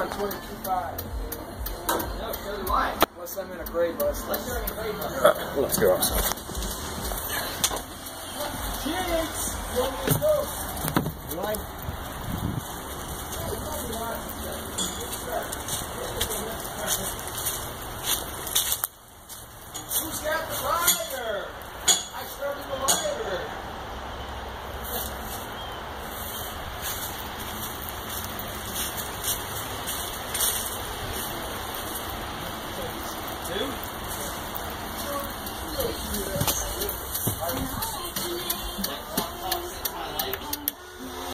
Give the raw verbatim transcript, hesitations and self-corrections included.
one twenty-two five. No, so do I. Unless I'm in a grade bus. Unless you're in a grade bus. Uh, let's go outside. Cheers! You want me to go? You like